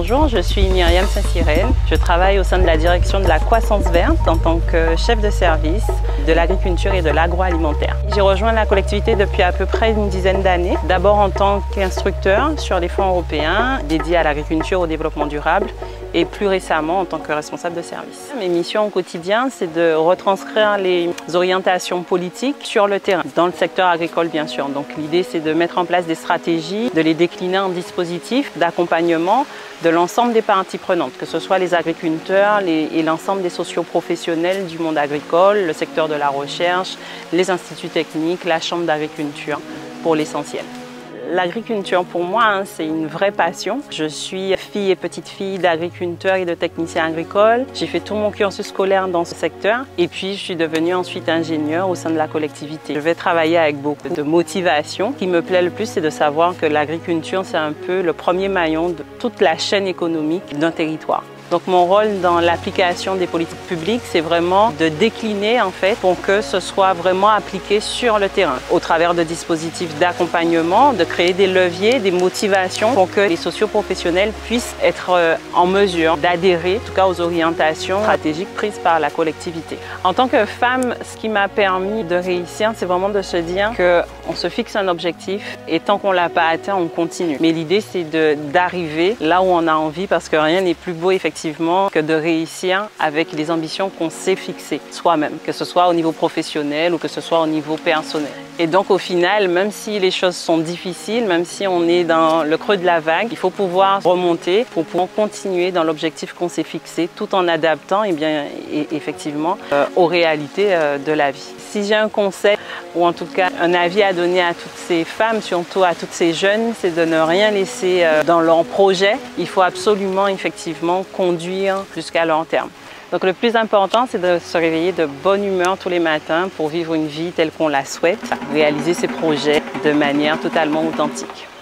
Bonjour, je suis Myriam Saint-Cyrène. Je travaille au sein de la direction de la croissance verte en tant que chef de service de l'agriculture et de l'agroalimentaire. J'ai rejoint la collectivité depuis à peu près une dizaine d'années. D'abord en tant qu'instructeur sur les fonds européens dédiés à l'agriculture, au développement durable et plus récemment en tant que responsable de service. Mes missions au quotidien, c'est de retranscrire les orientations politiques sur le terrain, dans le secteur agricole bien sûr. Donc l'idée c'est de mettre en place des stratégies, de les décliner en dispositifs d'accompagnement de l'ensemble des parties prenantes, que ce soit les agriculteurs et l'ensemble des socioprofessionnels du monde agricole, le secteur de la recherche, les instituts techniques, la chambre d'agriculture pour l'essentiel. L'agriculture pour moi, c'est une vraie passion. Je suis fille et petite-fille d'agriculteurs et de techniciens agricoles. J'ai fait tout mon cursus scolaire dans ce secteur et puis je suis devenue ensuite ingénieure au sein de la collectivité. Je vais travailler avec beaucoup de motivation. Ce qui me plaît le plus, c'est de savoir que l'agriculture, c'est un peu le premier maillon de toute la chaîne économique d'un territoire. Donc mon rôle dans l'application des politiques publiques, c'est vraiment de décliner en fait pour que ce soit vraiment appliqué sur le terrain, au travers de dispositifs d'accompagnement, de créer des leviers, des motivations pour que les socioprofessionnels puissent être en mesure d'adhérer en tout cas aux orientations stratégiques prises par la collectivité. En tant que femme, ce qui m'a permis de réussir, c'est vraiment de se dire qu'on se fixe un objectif et tant qu'on ne l'a pas atteint, on continue. Mais l'idée, c'est d'arriver là où on a envie parce que rien n'est plus beau effectivement que de réussir avec les ambitions qu'on s'est fixées soi-même, que ce soit au niveau professionnel ou que ce soit au niveau personnel. Et donc au final, même si les choses sont difficiles, même si on est dans le creux de la vague, il faut pouvoir remonter pour pouvoir continuer dans l'objectif qu'on s'est fixé tout en adaptant effectivement aux réalités de la vie. Si j'ai un conseil ou en tout cas un avis à donner à toutes ces femmes, surtout à toutes ces jeunes, c'est de ne rien laisser dans leur projet. Il faut absolument effectivement conduire jusqu'à long terme. Donc le plus important, c'est de se réveiller de bonne humeur tous les matins pour vivre une vie telle qu'on la souhaite, réaliser ses projets de manière totalement authentique.